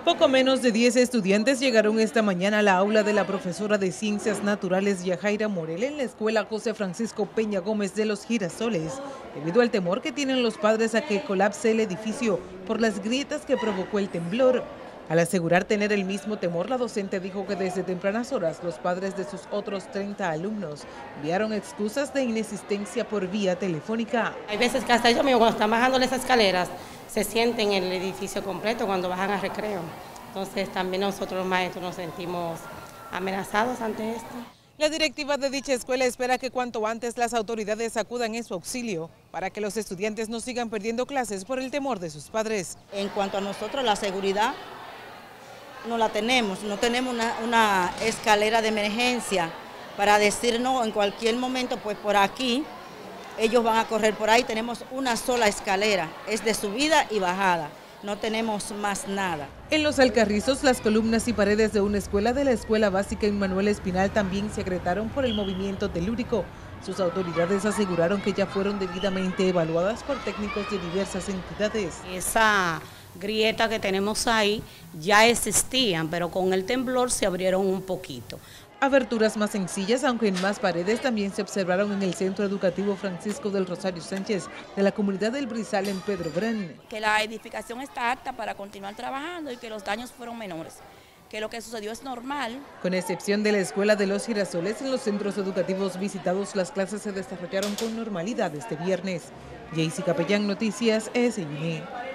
Poco menos de 10 estudiantes llegaron esta mañana a la aula de la profesora de Ciencias Naturales Yajaira Morel en la escuela José Francisco Peña Gómez de Los Girasoles, debido al temor que tienen los padres a que colapse el edificio por las grietas que provocó el temblor. Al asegurar tener el mismo temor, la docente dijo que desde tempranas horas los padres de sus otros 30 alumnos enviaron excusas de inexistencia por vía telefónica. Hay veces que hasta ellos mismos cuando están bajando esas escaleras se sienten en el edificio completo cuando bajan a recreo. Entonces también nosotros los maestros nos sentimos amenazados ante esto. La directiva de dicha escuela espera que cuanto antes las autoridades acudan en su auxilio para que los estudiantes no sigan perdiendo clases por el temor de sus padres. En cuanto a nosotros, la seguridad no la tenemos, no tenemos una escalera de emergencia para decirnos en cualquier momento, pues por aquí, ellos van a correr por ahí, tenemos una sola escalera, es de subida y bajada, no tenemos más nada. En Los Alcarrizos, las columnas y paredes de una escuela de la Escuela Básica Manuel Espinal también se agrietaron por el movimiento telúrico. Sus autoridades aseguraron que ya fueron debidamente evaluadas por técnicos de diversas entidades. Esa grieta que tenemos ahí ya existían, pero con el temblor se abrieron un poquito. Aberturas más sencillas, aunque en más paredes, también se observaron en el Centro Educativo Francisco del Rosario Sánchez de la comunidad del Brizal en Pedro Brán. Que la edificación está apta para continuar trabajando y que los daños fueron menores, que lo que sucedió es normal. Con excepción de la Escuela de los Girasoles, en los centros educativos visitados las clases se desarrollaron con normalidad este viernes. Jaycee Capellán, Noticias SN.